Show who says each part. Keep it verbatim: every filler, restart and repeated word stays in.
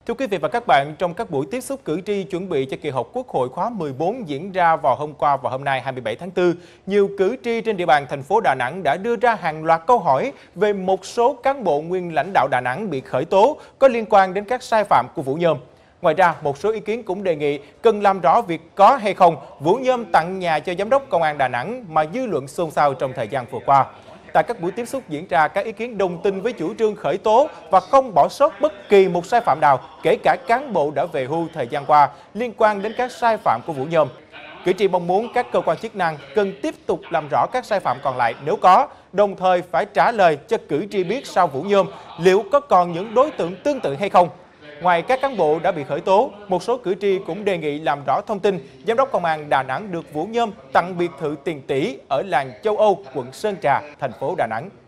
Speaker 1: Thưa quý vị và các bạn, trong các buổi tiếp xúc cử tri chuẩn bị cho kỳ họp Quốc hội khóa mười bốn diễn ra vào hôm qua và hôm nay hai mươi bảy tháng tư, nhiều cử tri trên địa bàn thành phố Đà Nẵng đã đưa ra hàng loạt câu hỏi về một số cán bộ nguyên lãnh đạo Đà Nẵng bị khởi tố có liên quan đến các sai phạm của Vũ Nhôm. Ngoài ra, một số ý kiến cũng đề nghị cần làm rõ việc có hay không Vũ Nhôm tặng nhà cho Giám đốc Công an Đà Nẵng mà dư luận xôn xao trong thời gian vừa qua. Tại các buổi tiếp xúc diễn ra, các ý kiến đồng tình với chủ trương khởi tố và không bỏ sót bất kỳ một sai phạm nào, kể cả cán bộ đã về hưu thời gian qua liên quan đến các sai phạm của Vũ Nhôm. Cử tri mong muốn các cơ quan chức năng cần tiếp tục làm rõ các sai phạm còn lại nếu có, đồng thời phải trả lời cho cử tri biết sau Vũ Nhôm liệu có còn những đối tượng tương tự hay không. Ngoài các cán bộ đã bị khởi tố, một số cử tri cũng đề nghị làm rõ thông tin Giám đốc Công an Đà Nẵng được Vũ Nhôm tặng biệt thự tiền tỷ ở làng Châu Âu, quận Sơn Trà, thành phố Đà Nẵng.